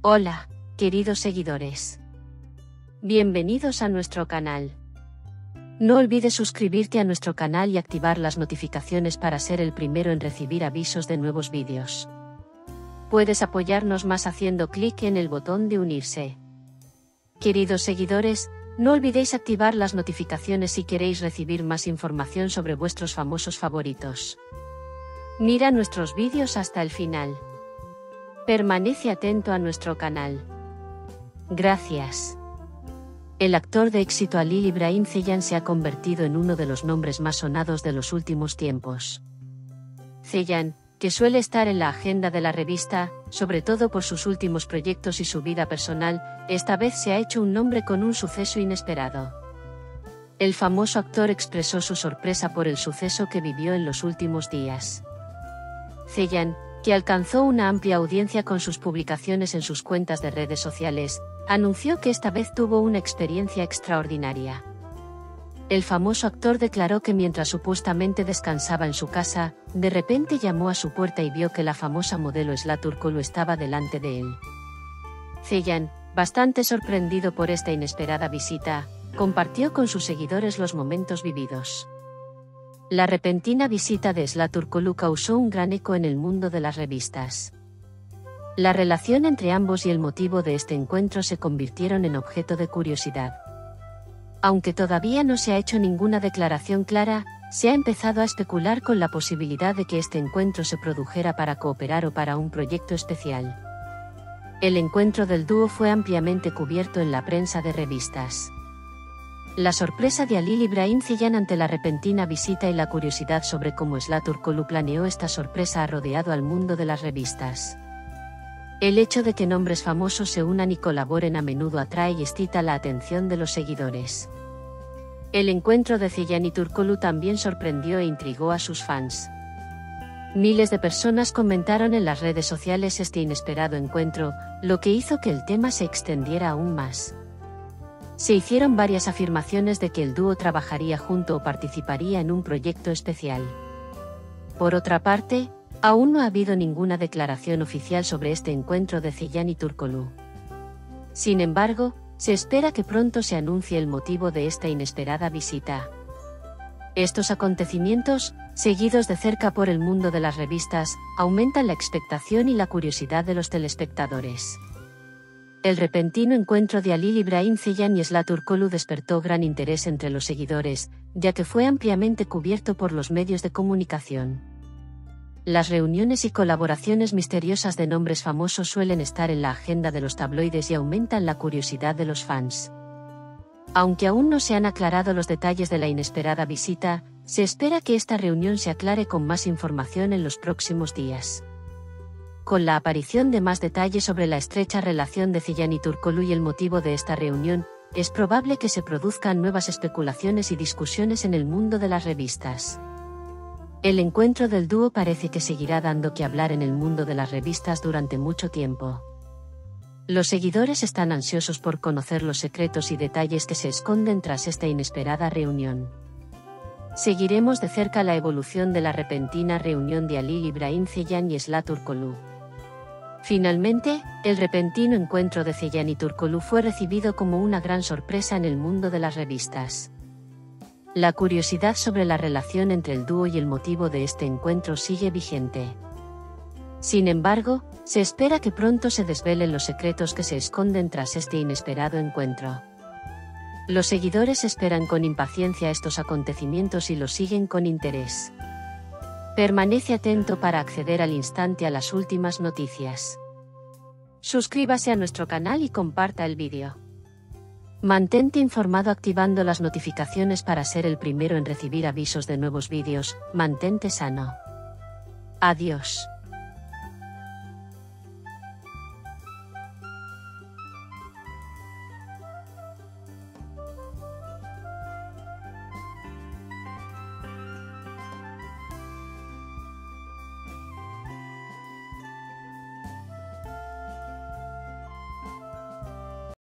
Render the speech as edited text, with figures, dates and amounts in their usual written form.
Hola, queridos seguidores. Bienvenidos a nuestro canal. No olvides suscribirte a nuestro canal y activar las notificaciones para ser el primero en recibir avisos de nuevos vídeos. Puedes apoyarnos más haciendo clic en el botón de unirse. Queridos seguidores, no olvidéis activar las notificaciones si queréis recibir más información sobre vuestros famosos favoritos. Mira nuestros vídeos hasta el final. Permanece atento a nuestro canal. Gracias. El actor de éxito Halil İbrahim Ceylan se ha convertido en uno de los nombres más sonados de los últimos tiempos. Ceylan, que suele estar en la agenda de la revista, sobre todo por sus últimos proyectos y su vida personal, esta vez se ha hecho un nombre con un suceso inesperado. El famoso actor expresó su sorpresa por el suceso que vivió en los últimos días. Ceylan, que alcanzó una amplia audiencia con sus publicaciones en sus cuentas de redes sociales, anunció que esta vez tuvo una experiencia extraordinaria. El famoso actor declaró que mientras supuestamente descansaba en su casa, de repente llamó a su puerta y vio que la famosa modelo Esla Turkoglu estaba delante de él. Ceylan, bastante sorprendido por esta inesperada visita, compartió con sus seguidores los momentos vividos. La repentina visita de Esla Turkoglu causó un gran eco en el mundo de las revistas. La relación entre ambos y el motivo de este encuentro se convirtieron en objeto de curiosidad. Aunque todavía no se ha hecho ninguna declaración clara, se ha empezado a especular con la posibilidad de que este encuentro se produjera para cooperar o para un proyecto especial. El encuentro del dúo fue ampliamente cubierto en la prensa de revistas. La sorpresa de Halil İbrahim Ceylan ante la repentina visita y la curiosidad sobre cómo Esla Turkoglu planeó esta sorpresa ha rodeado al mundo de las revistas. El hecho de que nombres famosos se unan y colaboren a menudo atrae y excita la atención de los seguidores. El encuentro de Ceylan y Turkoglu también sorprendió e intrigó a sus fans. Miles de personas comentaron en las redes sociales este inesperado encuentro, lo que hizo que el tema se extendiera aún más. Se hicieron varias afirmaciones de que el dúo trabajaría junto o participaría en un proyecto especial. Por otra parte, aún no ha habido ninguna declaración oficial sobre este encuentro de Ceylan y Turkoglu. Sin embargo, se espera que pronto se anuncie el motivo de esta inesperada visita. Estos acontecimientos, seguidos de cerca por el mundo de las revistas, aumentan la expectación y la curiosidad de los telespectadores. El repentino encuentro de Halil İbrahim Ceylan y Esla Turkoglu despertó gran interés entre los seguidores, ya que fue ampliamente cubierto por los medios de comunicación. Las reuniones y colaboraciones misteriosas de nombres famosos suelen estar en la agenda de los tabloides y aumentan la curiosidad de los fans. Aunque aún no se han aclarado los detalles de la inesperada visita, se espera que esta reunión se aclare con más información en los próximos días. Con la aparición de más detalles sobre la estrecha relación de Ceylan y Turkoglu y el motivo de esta reunión, es probable que se produzcan nuevas especulaciones y discusiones en el mundo de las revistas. El encuentro del dúo parece que seguirá dando que hablar en el mundo de las revistas durante mucho tiempo. Los seguidores están ansiosos por conocer los secretos y detalles que se esconden tras esta inesperada reunión. Seguiremos de cerca la evolución de la repentina reunión de Halil İbrahim Ceylan y Esla Turkoglu. Finalmente, el repentino encuentro de Ceylan y Turkoglu fue recibido como una gran sorpresa en el mundo de las revistas. La curiosidad sobre la relación entre el dúo y el motivo de este encuentro sigue vigente. Sin embargo, se espera que pronto se desvelen los secretos que se esconden tras este inesperado encuentro. Los seguidores esperan con impaciencia estos acontecimientos y los siguen con interés. Permanece atento para acceder al instante a las últimas noticias. Suscríbase a nuestro canal y comparta el vídeo. Mantente informado activando las notificaciones para ser el primero en recibir avisos de nuevos vídeos. Mantente sano. Adiós.